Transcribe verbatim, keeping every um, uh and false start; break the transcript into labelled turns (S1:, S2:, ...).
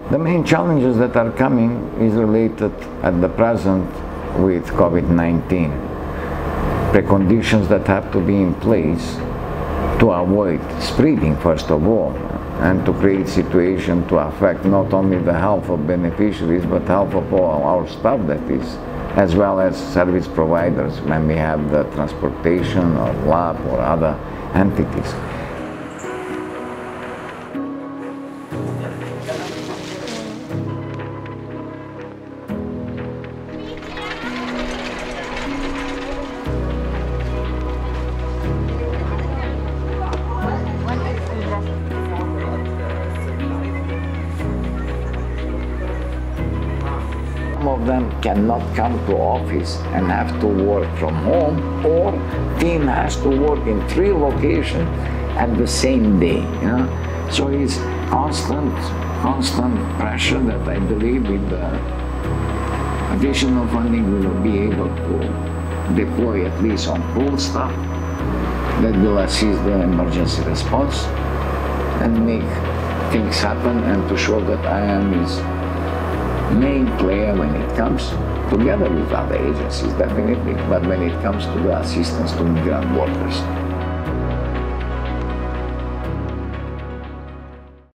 S1: The main challenges that are coming is related at the present with COVID nineteen. Preconditions that have to be in place to avoid spreading, first of all, and to create situation to affect not only the health of beneficiaries but health of all our staff, that is, as well as service providers when we have the transportation or lab or other entities. Some of them cannot come to office and have to work from home, or team has to work in three locations at the same day. You know? So it's constant, constant pressure that I believe with the additional funding we will be able to deploy at least on pool staff that will assist the emergency response and make things happen, and to show that I am is main player when it comes, together with other agencies definitely, but when it comes to the assistance to migrant workers.